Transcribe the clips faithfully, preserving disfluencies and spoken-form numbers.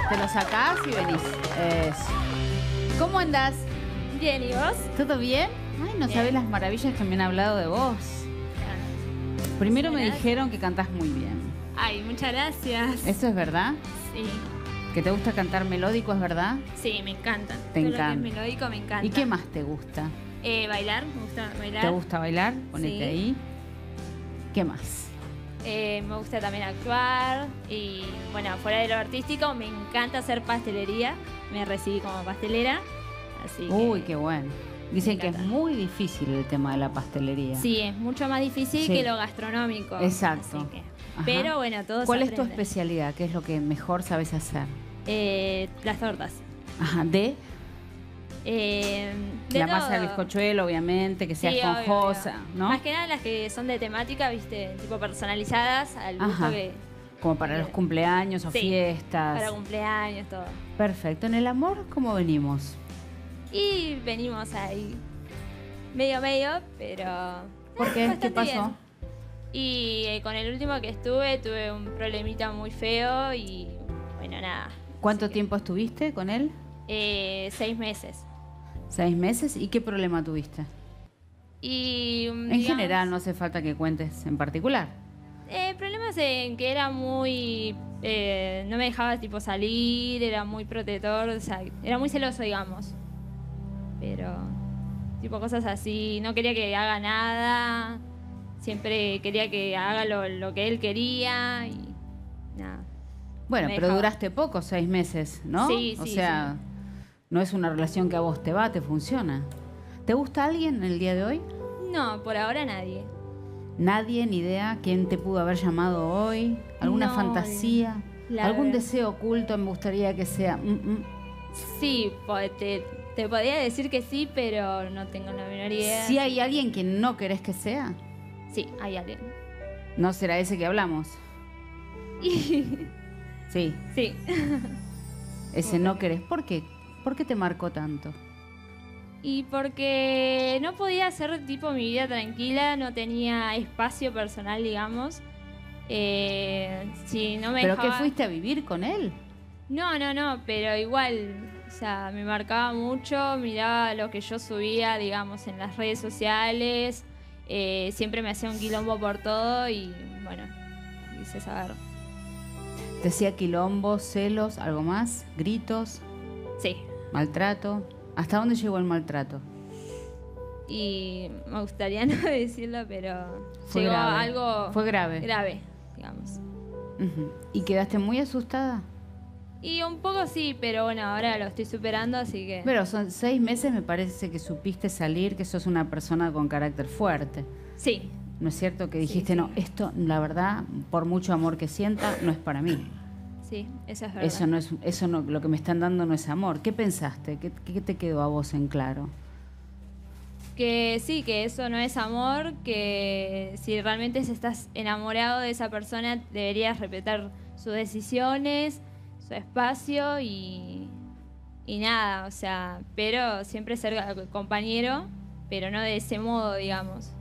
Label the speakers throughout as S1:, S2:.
S1: te lo sacás y venís. Eso. ¿Cómo andás?
S2: Bien, ¿y vos?
S1: ¿Todo bien? Ay, no sabés las maravillas que me han hablado de vos. Primero me dijeron que cantás muy bien.
S2: Ay, muchas gracias.
S1: ¿Eso es verdad?
S2: Sí.
S1: ¿Que te gusta cantar melódico, es verdad?
S2: Sí, me encanta.
S1: Te
S2: Todo
S1: encanta.
S2: Lo que es melódico me encanta.
S1: ¿Y qué más te gusta?
S2: Eh, bailar, me gusta bailar.
S1: ¿Te gusta bailar? Ponete
S2: Sí.
S1: ahí. ¿Qué más?
S2: Eh, me gusta también actuar y, bueno, fuera de lo artístico, me encanta hacer pastelería. Me recibí como pastelera, así que...
S1: Uy, qué bueno. Dicen
S2: me
S1: que es
S2: encanta.
S1: muy difícil el tema de la pastelería.
S2: Sí, es mucho más difícil
S1: Sí.
S2: que lo gastronómico.
S1: Exacto.
S2: Así que-
S1: Ajá.
S2: Pero bueno, todo
S1: ¿Cuál
S2: se
S1: es tu
S2: aprende.
S1: especialidad? ¿Qué es lo que mejor sabes hacer?
S2: Eh, las tortas.
S1: Ajá, de
S2: Eh, de
S1: la masa
S2: todo.
S1: de bizcochuelo, obviamente, que sea
S2: Sí, obvio,
S1: esponjosa,
S2: obvio.
S1: ¿no?
S2: Más que nada las que son de temática, viste, tipo personalizadas al gusto
S1: Ajá.
S2: que...
S1: Como para los cumpleaños o
S2: Sí,
S1: fiestas.
S2: Para cumpleaños, todo.
S1: Perfecto. ¿En el amor cómo venimos?
S2: Y venimos ahí medio medio, pero...
S1: ¿Por
S2: eh,
S1: qué? ¿Qué
S2: bastante
S1: pasó?
S2: bien. Y eh, con el último que estuve tuve un problemita muy feo y bueno, nada.
S1: ¿Cuánto
S2: Así que,
S1: tiempo estuviste con él?
S2: eh, seis meses.
S1: ¿Seis meses? ¿Y qué problema tuviste?
S2: Y
S1: En
S2: digamos,
S1: general, no hace falta que cuentes en particular.
S2: Eh, problemas en que era muy... eh, no me dejaba tipo salir, era muy protector, o sea, era muy celoso, digamos. Pero, tipo cosas así, no quería que haga nada, siempre quería que haga lo, lo que él quería y nada.
S1: Bueno,
S2: Me
S1: pero
S2: dejaba.
S1: duraste poco, seis meses, ¿no?
S2: Sí,
S1: O
S2: sí,
S1: sea, no es una relación que a vos te va, te funciona. ¿Te gusta alguien en el día de hoy?
S2: No, por ahora nadie.
S1: Nadie, ni idea quién te pudo haber llamado hoy, alguna
S2: No,
S1: fantasía,
S2: la
S1: algún
S2: verdad.
S1: deseo oculto. Me gustaría que sea. mm, mm.
S2: Sí, po- te, te podría decir que sí, pero no tengo la menor idea.
S1: Si hay alguien que no querés que sea,
S2: Sí, hay alguien.
S1: no será ese que hablamos.
S2: Y,
S1: Sí,
S2: sí.
S1: ese no querés. ¿Por qué? ¿Por qué te marcó tanto?
S2: Y porque no podía hacer tipo mi vida tranquila, no tenía espacio personal, digamos. Eh, si no me
S1: ¿Pero
S2: dejaba...
S1: qué fuiste a vivir con él?
S2: No, no, no, pero igual, o sea, me marcaba mucho, miraba lo que yo subía, digamos, en las redes sociales, eh, siempre me hacía un quilombo por todo y bueno, quise saber.
S1: ¿Te hacía quilombo, celos, algo más? ¿Gritos?
S2: Sí,
S1: ¿Maltrato? ¿Hasta dónde llegó el maltrato?
S2: y me gustaría no decirlo, pero
S1: Fue
S2: llegó
S1: grave.
S2: a algo
S1: Fue grave.
S2: grave, digamos.
S1: Ujú. ¿Y quedaste muy asustada?
S2: Y un poco sí, pero bueno, ahora lo estoy superando, así que...
S1: Pero son seis meses, me parece que supiste salir, que sos una persona con carácter fuerte.
S2: Sí,
S1: ¿No es cierto? Que dijiste,
S2: sí.
S1: no, esto, la verdad, por mucho amor que sienta, no es para mí.
S2: sí, eso es verdad.
S1: Eso no es, eso no, lo que me están dando no es amor. ¿Qué pensaste? ¿Qué, qué te quedó a vos en claro?
S2: Que sí, que eso no es amor, que si realmente estás enamorado de esa persona, deberías respetar sus decisiones, su espacio y, y nada, o sea, pero siempre ser compañero, pero no de ese modo, digamos.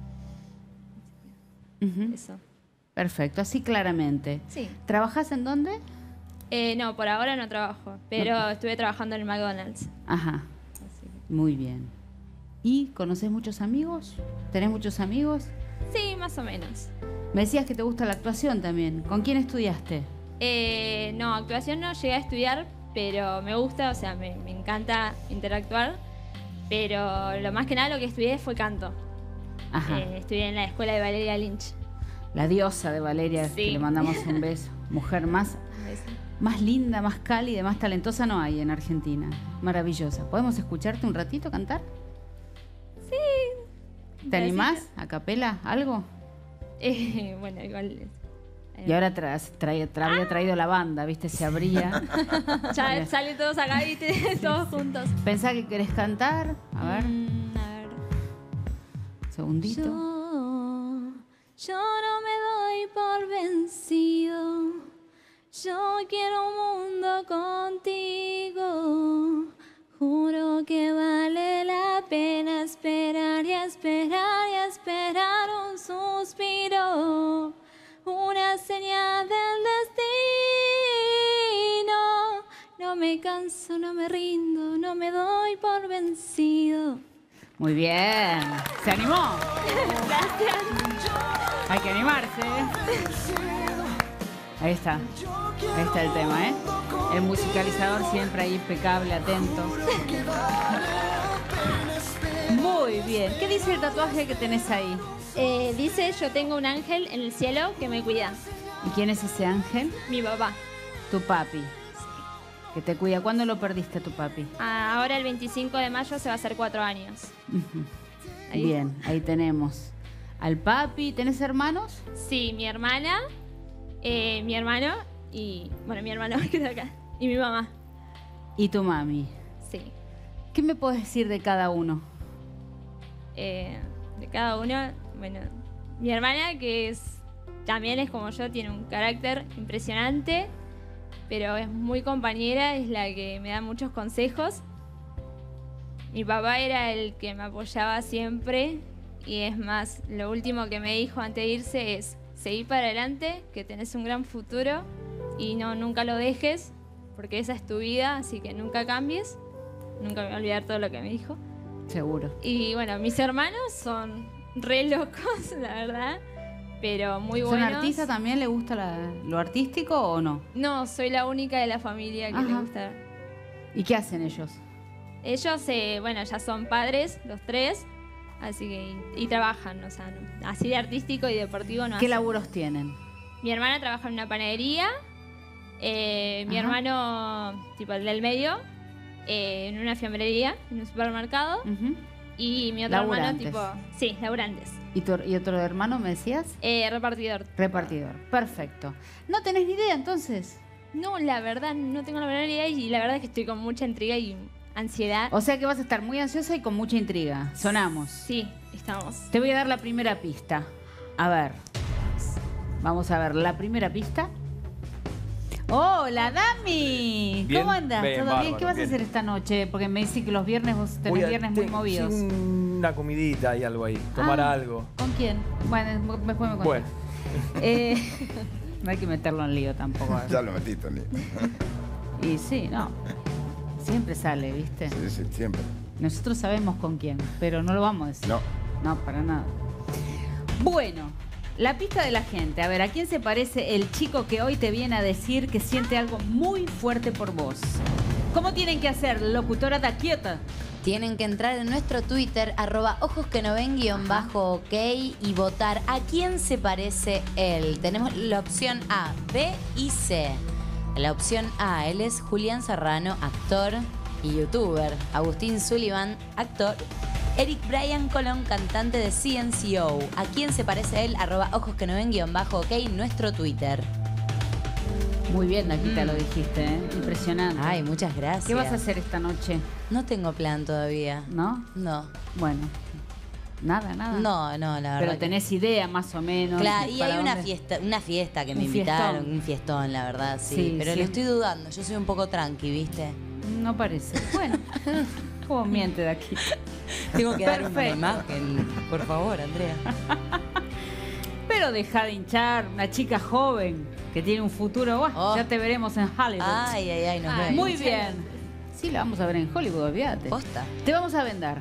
S1: Ujú.
S2: Eso.
S1: Perfecto, así claramente.
S2: Sí.
S1: ¿Trabajás en dónde?
S2: Eh, no, por ahora no trabajo, pero estuve trabajando en el McDonald's.
S1: Ajá,
S2: Así que-
S1: muy bien. ¿Y conoces muchos amigos? ¿Tenés muchos amigos?
S2: Sí, más o menos.
S1: Me decías que te gusta la actuación también. ¿Con quién estudiaste?
S2: Eh, no, actuación no llegué a estudiar, pero me gusta, o sea, me, me encanta interactuar. Pero lo más que nada lo que estudié fue canto.
S1: Ajá.
S2: Eh, estudié en la escuela de Valeria Lynch.
S1: La diosa de Valeria,
S2: Sí.
S1: que le mandamos un beso. Mujer más, más linda, más cálida, más talentosa no hay en Argentina. Maravillosa. ¿Podemos escucharte un ratito cantar?
S2: Sí.
S1: ¿Te animás? ¿A capela? ¿Algo?
S2: Eh, bueno, igual. eh,
S1: Y ahora tra trae- tra- había traído la banda, ¿viste? Se abría.
S2: ya salen todos acá, ¿viste? Todos juntos.
S1: ¿Pensás que querés cantar? A ver,
S2: Mm, a ver.
S1: segundito.
S2: Yo, yo no me doy por vencido. Yo quiero un mundo contigo. Juro que vale la pena esperar y esperar y esperar un suspiro, una señal del destino. me canso, no me rindo, no me doy por vencido.
S1: Muy bien. ¿Se animó?
S2: Gracias.
S1: Hay que animarse, ¿eh? Ahí está. Ahí está el tema, ¿eh? El musicalizador siempre ahí impecable, atento. Muy bien. ¿Qué dice el tatuaje que tenés ahí?
S2: Eh, dice, yo tengo un ángel en el cielo que me cuida.
S1: ¿Y quién es ese ángel?
S2: Mi papá.
S1: Tu papi. Que te cuida. ¿Cuándo lo perdiste, tu papi?
S2: Ah, ahora el veinticinco de mayo se va a hacer cuatro años.
S1: Uh-huh.
S2: Ahí.
S1: Bien, ahí tenemos al papi. ¿Tenés hermanos?
S2: Sí, mi hermana, eh, mi hermano y... Bueno, mi hermano que está acá. Y mi mamá.
S1: Y tu mami.
S2: Sí.
S1: ¿Qué me puedes decir de cada uno?
S2: Eh, de cada uno, bueno, mi hermana, que es también es como yo, tiene un carácter impresionante, pero es muy compañera, es la que me da muchos consejos. Mi papá era el que me apoyaba siempre y es más, lo último que me dijo antes de irse es seguir para adelante, que tenés un gran futuro y no, nunca lo dejes, porque esa es tu vida, así que nunca cambies. Nunca me voy a olvidar todo lo que me dijo.
S1: Seguro.
S2: Y bueno, mis hermanos son re locos, la verdad, pero muy
S1: ¿Son
S2: buenos.
S1: artistas también? ¿Le gusta la- lo artístico o no?
S2: No, soy la única de la familia que
S1: Ajá.
S2: le gusta.
S1: ¿Y qué hacen ellos?
S2: Ellos, eh, bueno, ya son padres, los tres, así que, y, y trabajan, o sea, no- así de artístico y deportivo no
S1: ¿Qué
S2: hacen.
S1: laburos tienen?
S2: Mi hermana trabaja en una panadería, eh, mi
S1: Ajá.
S2: hermano, tipo el del medio, eh, en una fiambrería, en un supermercado,
S1: Uh-huh.
S2: y mi otro hermano,
S1: Laburantes.
S2: tipo, sí, laburantes,
S1: ¿Y, tu- ¿Y otro hermano me decías?
S2: eh, repartidor.
S1: Repartidor. Perfecto. ¿No tenés ni idea entonces?
S2: No, la verdad, no tengo la menor idea y la verdad es que estoy con mucha intriga y ansiedad.
S1: O sea que vas a estar muy ansiosa y con mucha intriga. Sonamos.
S2: Sí, estamos.
S1: Te voy a dar la primera pista. A ver. Vamos a ver la primera pista. ¡Hola, Dami!
S3: Bien,
S1: ¿Cómo andás?
S3: bien,
S1: ¿Todo
S3: bárbaro,
S1: bien? ¿Qué vas
S3: bien.
S1: a hacer esta noche? Porque me dicen que los viernes vos tenés
S3: Voy a-
S1: viernes muy
S3: te-
S1: movidos.
S3: sí, una comidita y algo ahí. Tomar
S1: Ah,
S3: algo.
S1: ¿Con quién? Bueno, después me contás.
S3: Bueno,
S1: Eh, no hay que meterlo en lío tampoco.
S4: Ya lo metiste, Ni.
S1: Y sí, no. Siempre sale, ¿viste?
S4: Sí, sí, siempre.
S1: Nosotros sabemos con quién, pero no lo vamos a decir.
S4: No.
S1: No, para nada. Bueno, la pista de la gente. A ver, ¿a quién se parece el chico que hoy te viene a decir que siente algo muy fuerte por vos? ¿Cómo tienen que hacer, locutora Taquiota?
S5: Tienen que entrar en nuestro Twitter, arroba ojos que no ven, guión bajo ok, y votar a quién se parece él. Tenemos la opción A, B y C. La opción A, él es Julián Serrano, actor y youtuber. Agustín Sullivan, actor. Eric Brian Colón, cantante de C N C O. ¿A quién se parece él? Arroba ojos que no ven, guión bajo ok, nuestro Twitter.
S1: Muy bien, Taquita,
S5: Mm.
S1: lo dijiste, ¿eh? Impresionante.
S5: Ay, muchas gracias.
S1: ¿Qué vas a hacer esta noche?
S5: No tengo plan todavía.
S1: ¿No?
S5: No.
S1: Bueno, nada, nada.
S5: No, no, la verdad.
S1: Pero
S5: que-
S1: tenés idea más o menos.
S5: Claro,
S1: de
S5: y
S1: para
S5: hay una
S1: dónde-
S5: fiesta, una fiesta que me
S1: Un
S5: invitaron,
S1: fiestón.
S5: un fiestón, la verdad, sí.
S1: Sí,
S5: pero
S1: sí.
S5: lo estoy dudando, yo soy un poco tranqui, ¿viste?
S1: No parece. Bueno, ¿cómo miente de aquí?
S5: Tengo que dar una
S1: Perfecto.
S5: imagen, por favor, Andrea.
S1: Pero deja de hinchar, una chica joven que tiene un futuro. Buah,
S5: Oh.
S1: Ya te veremos en Hollywood.
S5: Ay, ay, ay, nos
S2: Ay,
S5: vemos.
S1: Muy
S2: muchas
S1: bien.
S2: gracias.
S1: Sí, la vamos a ver en Hollywood, olvídate.
S5: Posta.
S1: Te vamos a vendar.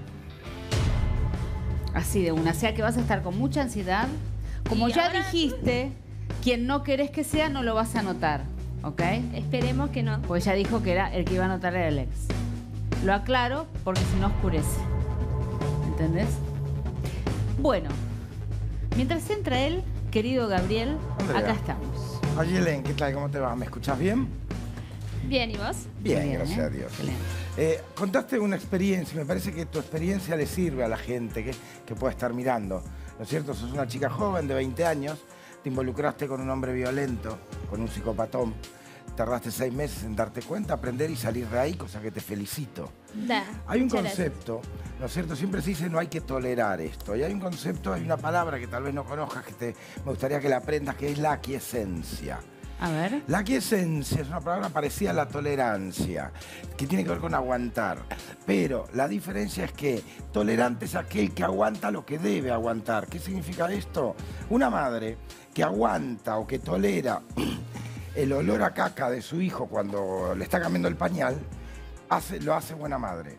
S1: Así de una. O sea que vas a estar con mucha ansiedad. Como
S2: Y
S1: ya
S2: ahora-
S1: dijiste, quien no querés que sea no lo vas a notar. ¿Ok?
S2: Esperemos que no.
S1: Pues ya dijo que era el que iba a notar era el ex. Lo aclaro porque si no oscurece. ¿Entendés? Bueno, mientras entra él, querido Gabriel,
S4: Andrea.
S1: acá estamos.
S4: Ayelen, ¿qué tal? ¿Cómo te va? ¿Me escuchas bien?
S2: Bien, ¿y vos?
S4: Bien,
S1: Bien,
S4: gracias
S1: ¿eh?
S4: a Dios.
S1: Excelente.
S4: Eh, contaste una experiencia, y me parece que tu experiencia le sirve a la gente que, que puede estar mirando. ¿No es cierto? Sos una chica joven de veinte años, te involucraste con un hombre violento, con un psicopatón. Tardaste seis meses en darte cuenta, aprender y salir de ahí, cosa que te felicito.
S2: Da,
S4: Hay un
S2: muchas gracias.
S4: concepto, ¿no es cierto? Siempre se dice no hay que tolerar esto. Y hay un concepto, hay una palabra que tal vez no conozcas, que te, me gustaría que la aprendas, que es la aquiescencia.
S1: A ver.
S4: La aquiescencia es una palabra parecida a la tolerancia, que tiene que ver con aguantar. Pero la diferencia es que tolerante es aquel que aguanta lo que debe aguantar. ¿Qué significa esto? Una madre que aguanta o que tolera el olor a caca de su hijo cuando le está cambiando el pañal, hace, lo hace buena madre.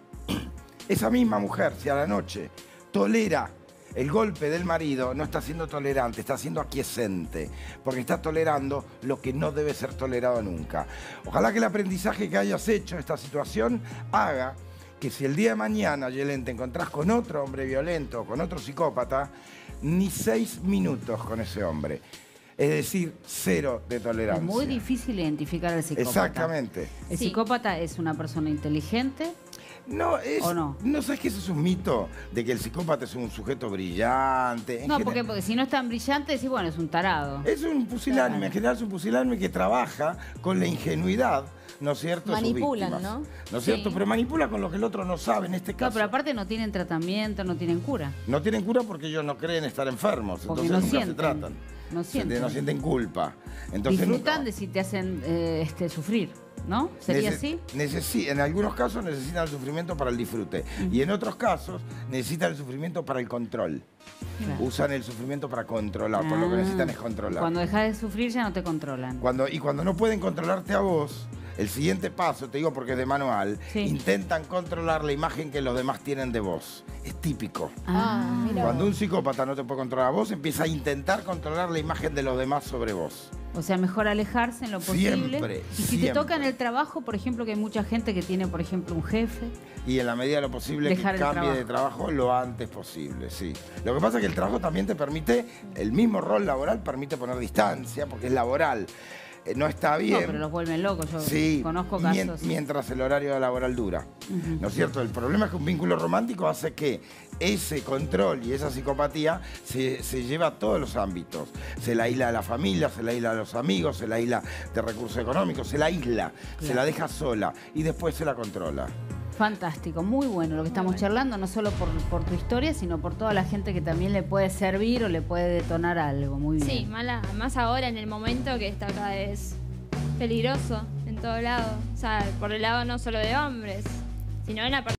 S4: Esa misma mujer, si a la noche tolera el golpe del marido, no está siendo tolerante, está siendo aquiescente, porque está tolerando lo que no debe ser tolerado nunca. Ojalá que el aprendizaje que hayas hecho en esta situación haga que si el día de mañana, Yelén, te encontrás con otro hombre violento o con otro psicópata, ni seis minutos con ese hombre. Es decir, cero de tolerancia.
S1: Es muy difícil identificar al psicópata.
S4: Exactamente.
S1: ¿El
S2: Sí.
S1: psicópata es una persona inteligente?
S4: No, es,
S1: ¿O no?
S4: no sabes que eso es un mito de que el psicópata es un sujeto brillante. En
S1: No,
S4: general-
S1: porque, porque si no es tan brillante, decís, bueno, es un tarado.
S4: Es un pusilánime,
S1: Claro.
S4: en general es un pusilánime que trabaja con la ingenuidad, ¿no es cierto? de sus
S6: Manipulan,
S4: víctimas.
S6: ¿no?
S4: ¿No es cierto?
S2: Sí.
S4: Pero manipula con lo que el otro no sabe, en este
S1: No,
S4: caso.
S1: pero aparte no tienen tratamiento, no tienen cura.
S4: No tienen cura porque ellos no creen estar enfermos,
S1: Porque
S4: entonces
S1: no
S4: nunca
S1: sienten,
S4: se tratan.
S1: no
S4: Se-
S1: sienten.
S4: No sienten culpa. Entonces
S1: Disfrutan
S4: nunca-
S1: de si te hacen eh, este, sufrir, ¿no? ¿Sería
S4: Nece-
S1: así?
S4: necesi- en algunos casos necesitan el sufrimiento para el disfrute y en otros casos necesitan el sufrimiento para el control.
S1: Claro.
S4: Usan el sufrimiento para controlar, por lo que
S1: Ah,
S4: necesitan es controlar.
S1: Cuando dejas de sufrir ya no te controlan.
S4: Cuando, y cuando no pueden controlarte a vos, el siguiente paso, te digo porque es de manual,
S1: Sí.
S4: intentan controlar la imagen que los demás tienen de vos. Es típico.
S6: Ah, mira.
S4: Cuando un psicópata no te puede controlar a vos, empieza a intentar controlar la imagen de los demás sobre vos.
S1: O sea, mejor alejarse en lo posible.
S4: Siempre,
S1: Y si
S4: siempre.
S1: te toca en el trabajo, por ejemplo, que hay mucha gente que tiene, por ejemplo, un jefe.
S4: Y en la medida de lo posible
S1: Dejar
S4: que
S1: el
S4: cambie de trabajo lo antes posible, sí. Lo que pasa es que el trabajo también te permite, el mismo rol laboral permite poner distancia, porque es laboral. Eh, no está bien.
S1: No, pero los vuelven locos. Yo
S4: Sí,
S1: conozco
S4: mien-
S1: casos.
S4: mientras el horario laboral dura.
S1: Ujú.
S4: ¿No es cierto? El problema es que un vínculo romántico hace que ese control y esa psicopatía se, se lleva a todos los ámbitos. Se la aísla a la familia, se la aísla a los amigos, se la aísla de recursos económicos, se la aísla, se
S1: Claro.
S4: la deja sola y después se la controla.
S1: Fantástico, muy bueno lo que estamos charlando, no solo por, por tu historia, sino por toda la gente que también le puede servir o le puede detonar algo. Muy bien.
S2: Sí, mala, más ahora en el momento que está cada vez peligroso en todo lado. O sea, por el lado no solo de hombres, sino en la parte